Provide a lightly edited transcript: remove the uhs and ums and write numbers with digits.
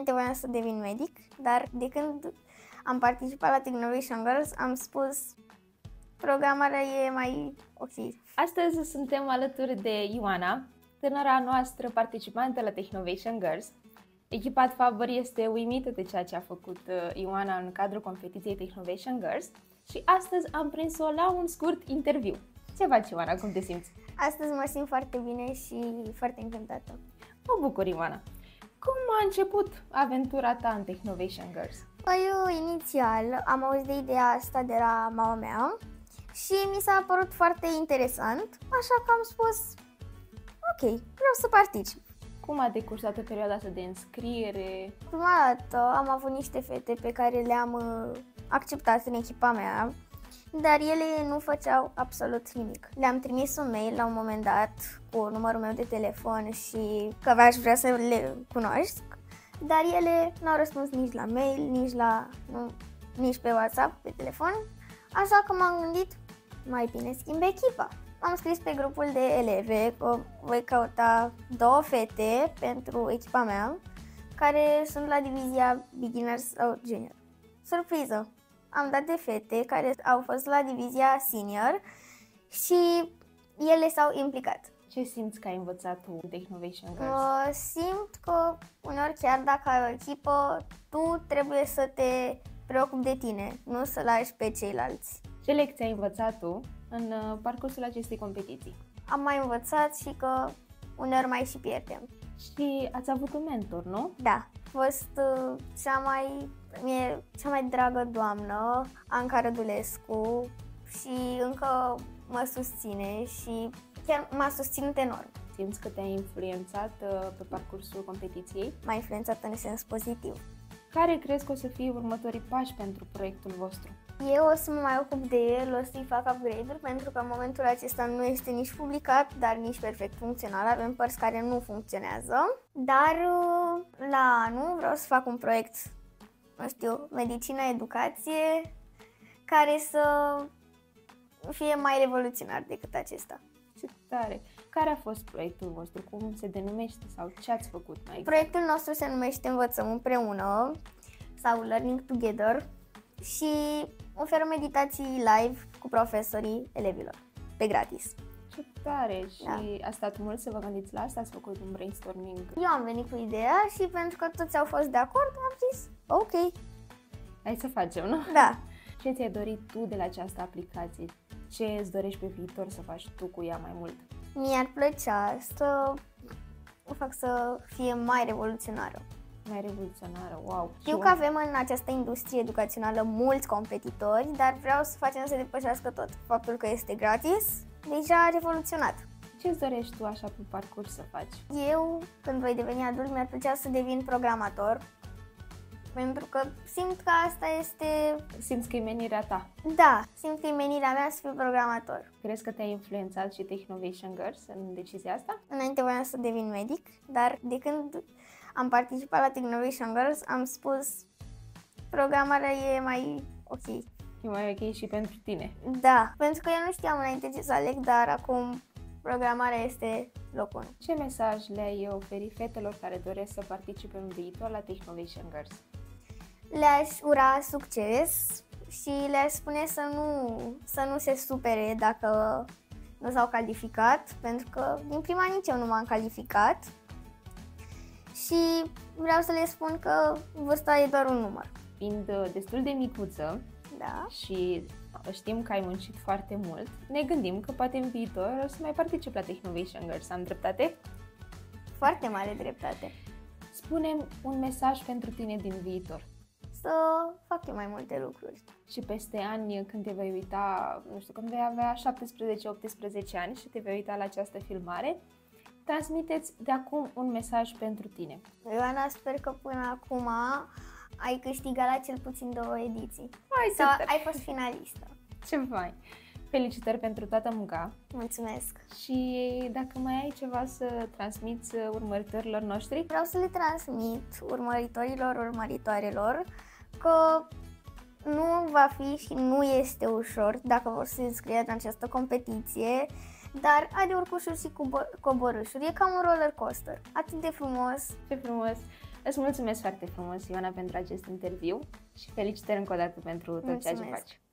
Înainte voiam să devin medic, dar de când am participat la Technovation Girls am spus programarea e mai ok. Astăzi suntem alături de Ioana, tânăra noastră participantă la Technovation Girls. Echipa Faber este uimită de ceea ce a făcut Ioana în cadrul competiției Technovation Girls și astăzi am prins-o la un scurt interviu. Ce faci, Ioana? Cum te simți? Astăzi mă simt foarte bine și foarte încântată. Mă bucur, Ioana. Cum a început aventura ta în Technovation Girls? Păi, inițial am auzit de ideea asta de la mama mea și mi s-a părut foarte interesant, așa că am spus ok, vreau să particip. Cum a decurs toată perioada asta de înscriere? Prima dată am avut niște fete pe care le-am acceptat în echipa mea, dar ele nu făceau absolut nimic. Le-am trimis un mail la un moment dat cu numărul meu de telefon și că aș vrea să le cunosc, dar ele n-au răspuns nici la mail, nici pe WhatsApp, pe telefon, așa că m-am gândit, mai bine schimb echipa. Am scris pe grupul de eleve că voi căuta 2 fete pentru echipa mea, care sunt la divizia Beginners sau Junior. Surpriză! Am dat de fete care au fost la divizia Senior și ele s-au implicat. Ce simți că ai învățat tu în Technovation Girls? Simt că uneori chiar dacă ai o echipă, tu trebuie să te preocupi de tine, nu să lași pe ceilalți. Ce lecții ai învățat tu în parcursul acestei competiții? Am mai învățat și că uneori mai și pierdem. Și ați avut un mentor, nu? Da, a fost cea mai dragă doamnă, Anca Rădulescu, și încă mă susține și chiar m-a susținut enorm. Simți că te-a influențat pe parcursul competiției? M-a influențat în sens pozitiv. Care crezi că o să fie următorii pași pentru proiectul vostru? Eu o să mă mai ocup de el, o să-i fac upgrade-uri, pentru că în momentul acesta nu este nici publicat, dar nici perfect funcțional. Avem părți care nu funcționează, dar la anul vreau să fac un proiect, nu știu, medicină-educație, care să fie mai revoluționar decât acesta. Ce tare! Care a fost proiectul vostru? Cum se denumește sau ce ați făcut mai exact? Proiectul nostru se numește Învățăm împreună sau Learning Together și oferă meditații live cu profesorii elevilor, pe gratis. Ce tare! Și a stat mult să vă gândiți la asta? Ați făcut un brainstorming? Eu am venit cu ideea și pentru că toți au fost de acord, am zis ok. Hai să facem, nu? Da. Ce ți-ai dorit tu de la această aplicație? Ce îți dorești pe viitor să faci tu cu ea mai mult? Mi-ar plăcea să o fac să fie mai revoluționară. Mai revoluționară, wow! Știu că avem în această industrie educațională mulți competitori, dar vreau să facem să depășească tot. Faptul că este gratis, deja a revoluționat. Ce îți dorești tu așa pe parcurs să faci? Eu, când voi deveni adult, mi-ar plăcea să devin programator, pentru că simt că asta este... Simți că e menirea ta? Da, simt că e menirea mea să fiu programator. Crezi că te-a influențat și Technovation Girls în decizia asta? Înainte voiam să devin medic, dar de când am participat la Technovation Girls am spus programarea e mai ok. E mai ok și pentru tine? Da, pentru că eu nu știam înainte ce să aleg, dar acum programarea este locul 1. Ce mesaj le-ai oferi fetelor care doresc să participe în viitor la Technovation Girls? Le-aș ura succes și le-aș spune să nu se supere dacă nu s-au calificat, pentru că din prima nici eu nu m-am calificat și vreau să le spun că vârsta e doar un număr. Fiind destul de micuță, da, și știm că ai muncit foarte mult, ne gândim că poate în viitor o să mai particip la Technovation Girls. Am dreptate? Foarte mare dreptate. Spune-mi un mesaj pentru tine din viitor. Să fac eu mai multe lucruri. Și peste ani, când te vei uita, nu știu, când vei avea 17-18 ani și te vei uita la această filmare, transmiteți de acum un mesaj pentru tine. Ioana, sper că până acum ai câștigat la cel puțin 2 ediții. Sau ai fost finalistă. Ce fain! Felicitări pentru toată munca! Mulțumesc! Și dacă mai ai ceva să transmiți urmăritorilor noștri? Vreau să le transmit urmăritoarelor că nu va fi și nu este ușor dacă vor să se înscrie în această competiție, dar are urcușuri și coborâșuri. E ca un roller coaster. Atât de frumos! Ce frumos! Îți mulțumesc foarte frumos, Ioana, pentru acest interviu și felicitări încă o dată pentru tot ceea ce Mulțumesc. faci.